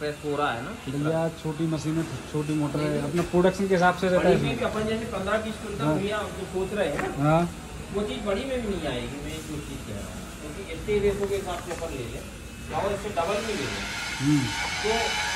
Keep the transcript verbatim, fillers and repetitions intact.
Press हो रहा है ना। भैया छोटी मशीन है, छोटी मोटर है, अपने प्रोडक्शन के हिसाब से रहता है। बड़ी में अपन जैसे पंद्रह बीस क्विंटल भैया जो सोच रहे हैं ना, हाँ वो चीज़ बड़ी में भी नहीं आएगी। मैं जो चीज़ कह रहा हूँ क्योंकि इतने रेसों के हिसाब से अपन ले लें और इससे डबल में ले लें तो